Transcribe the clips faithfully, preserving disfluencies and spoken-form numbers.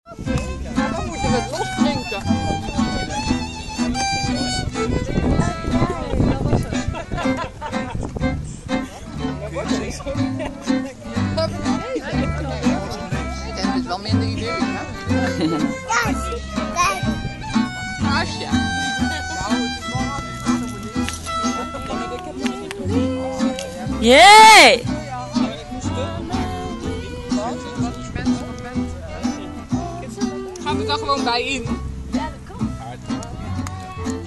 Maar dan moeten we het los drinken. Het is wel minder idee, hè? Asje. Jee! Gaan we er gewoon bij in?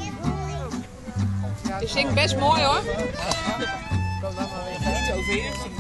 Je zingt best mooi hoor. Niet overheen.